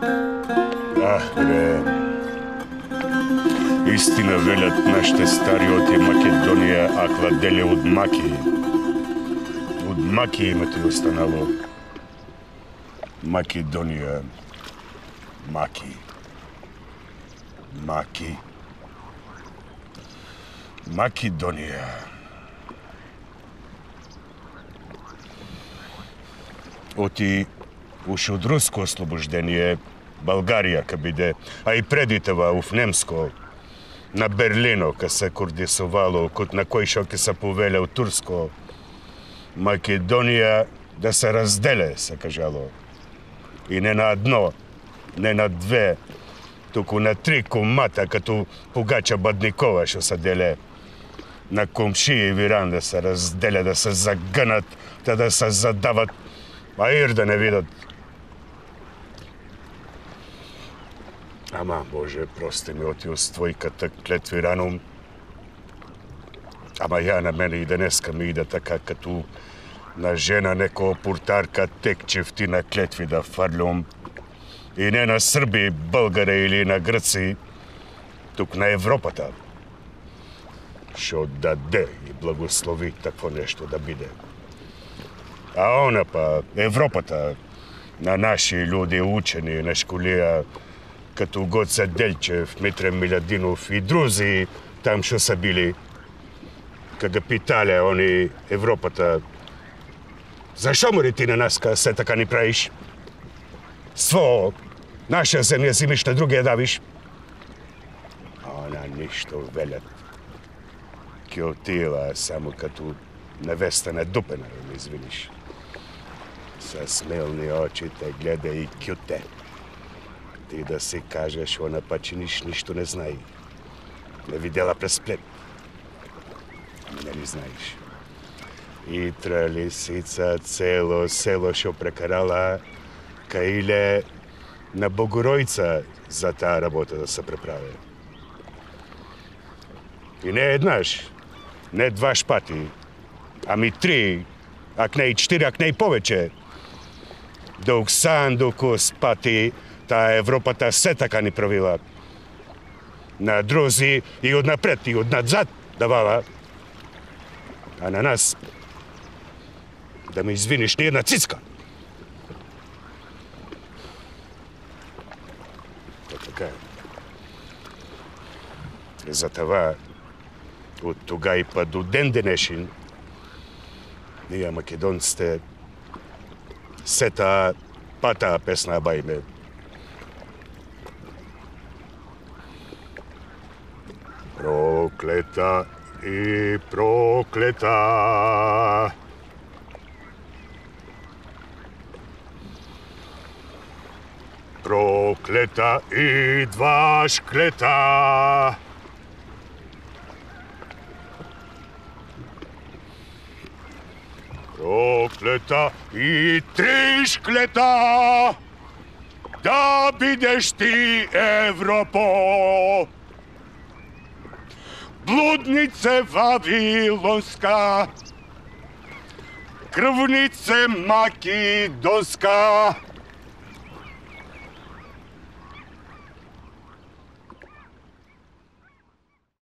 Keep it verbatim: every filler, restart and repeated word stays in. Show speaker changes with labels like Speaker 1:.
Speaker 1: Ах, бре. Истина велят нашите стари оти Македония, а кладеле от маки. От маки им е останало. Македония. Маки. Маки. Македония. Оти уж от руско освобождение България ка биде, а и преди това в немско, на Берлино ка се кордисувало, кот на кой шо ке се повелял турско, Македония да се разделе, се кажало. И не на едно, не на две, туку на три комата, като Пугача Бадникова шо се деле. На комшии виран да се разделя, да се загънат, та да се задават, а ир да не видат. Ама, Боже, прости ми оти с твойката клетви раном. Ама я на мене и денеска ми иде така, като на жена некоя портарка текчевти на клетви да фарлюм. И не на сърби, българи или на гръци, тук на Европата. Шо даде и благослови такво нещо да биде. А она па, Европата, на наши люди учени на школия, като Гоце Делчев, Митре Милядинов и друзи там шо са били, кога питали они Европата, защо мори ти на нас, ка се така ни правиш? Сво, наша земя зимиш на другия давиш. А она нищо велят. Ки отила само като невеста на дупена, ми извиниш. С смелни очи те гледа и кюте. Ти да си кажеш, она пачиниш нищо не знае. Не видела през плет. Ами не ли знаеш? Итра лисица цело село шо прекарала, каиле на Богоройца за тая работа да се преправя. И не еднаш, не дваш пати, ами три, ак не и четири, ак не и повече. Док сандуку спати, та Европата се така ни правила. На друзи и отнапред, и отнадзад давала. А на нас, да ме извиниш, ни една цицка. То така е. Затова от тога и па до ден денешен ние македонците сета пата песна байме. Проклета и проклета. Проклета и два шклета. Проклета и три шклета. Да бидеш ти, Европо. Блуднице вавилонска, кръвнице македонска.